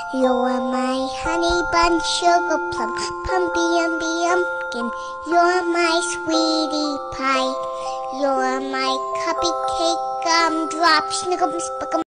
You're my honey bun, sugar plum, pumpkin. You're my sweetie pie. You're my cupcake, gumdrop, snickums,